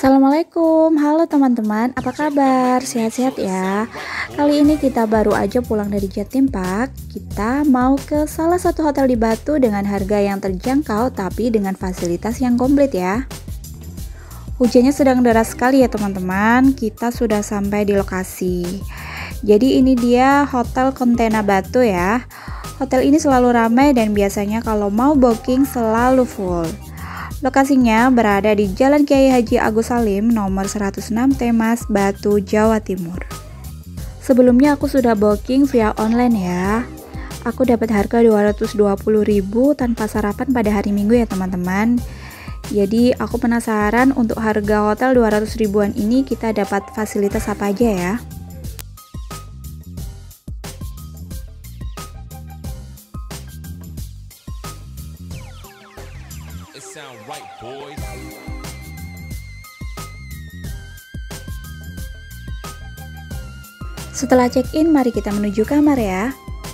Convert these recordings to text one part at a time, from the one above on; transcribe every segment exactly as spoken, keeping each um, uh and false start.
Assalamualaikum, halo teman-teman, apa kabar? Sehat-sehat ya? Kali ini kita baru aja pulang dari Jatim Park. Kita mau ke salah satu hotel di Batu dengan harga yang terjangkau tapi dengan fasilitas yang komplit ya. Hujannya sedang deras sekali ya teman-teman. Kita sudah sampai di lokasi. Jadi ini dia Hotel Contena Batu ya. Hotel ini selalu ramai dan biasanya kalau mau booking selalu full. Lokasinya berada di Jalan Kiai Haji Agus Salim nomor seratus enam Temas, Batu, Jawa Timur. Sebelumnya aku sudah booking via online ya. Aku dapat harga dua ratus dua puluh ribu tanpa sarapan pada hari Minggu ya teman-teman. Jadi aku penasaran untuk harga hotel dua ratus ribuan ini kita dapat fasilitas apa aja ya. Setelah check-in, mari kita menuju kamar ya.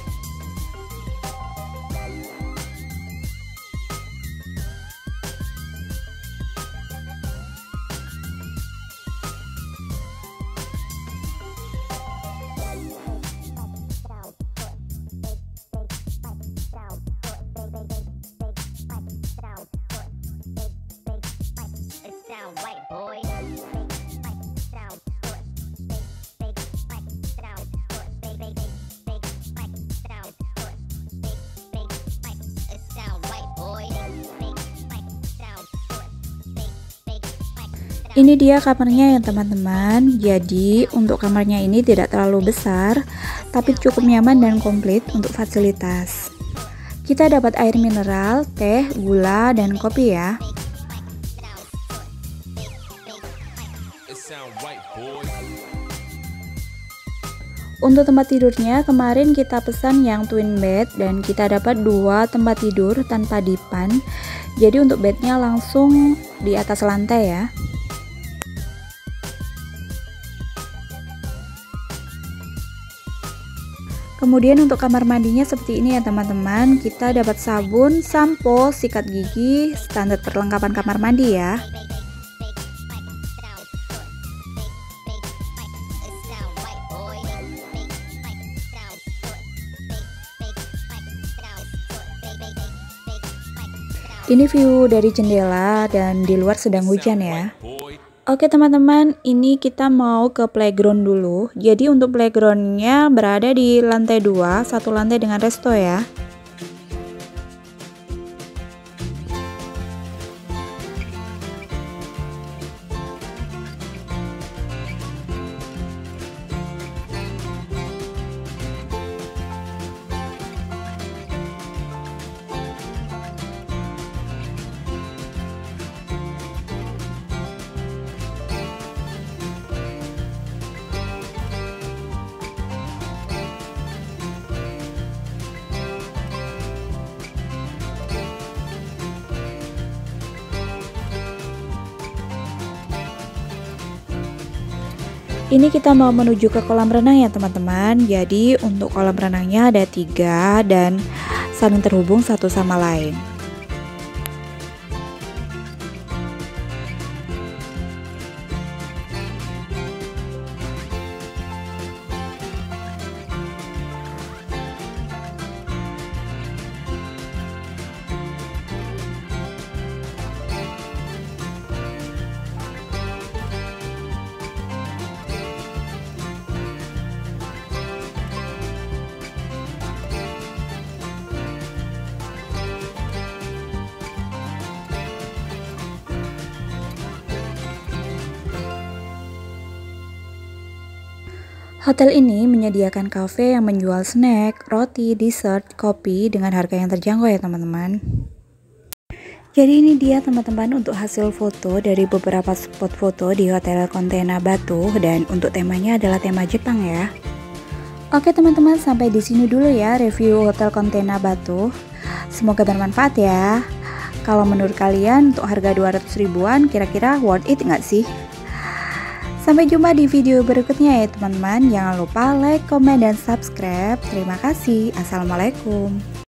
Ini dia kamarnya ya teman-teman. Jadi untuk kamarnya ini tidak terlalu besar, tapi cukup nyaman dan komplit untuk fasilitas. Kita dapat air mineral, teh, gula, dan kopi ya. Untuk tempat tidurnya kemarin kita pesan yang twin bed dan kita dapat dua tempat tidur tanpa dipan. Jadi untuk bednya langsung di atas lantai ya. Kemudian untuk kamar mandinya seperti ini ya teman-teman. Kita dapat sabun, sampo, sikat gigi, standar perlengkapan kamar mandi ya. Ini view dari jendela dan di luar sedang hujan ya. Oke teman-teman, ini kita mau ke playground dulu. Jadi untuk playgroundnya berada di lantai dua, satu lantai dengan resto ya. Ini kita mau menuju ke kolam renang ya teman-teman. Jadi untuk kolam renangnya ada tiga dan saling terhubung satu sama lain. Hotel ini menyediakan kafe yang menjual snack, roti, dessert, kopi dengan harga yang terjangkau ya teman-teman. Jadi ini dia teman-teman untuk hasil foto dari beberapa spot foto di Hotel Contena Batu dan untuk temanya adalah tema Jepang ya. Oke teman-teman, sampai di sini dulu ya review Hotel Contena Batu. Semoga bermanfaat ya. Kalau menurut kalian untuk harga dua ratus ribuan kira-kira worth it nggak sih? Sampai jumpa di video berikutnya ya teman-teman. Jangan lupa like, komen, dan subscribe. Terima kasih. Assalamualaikum.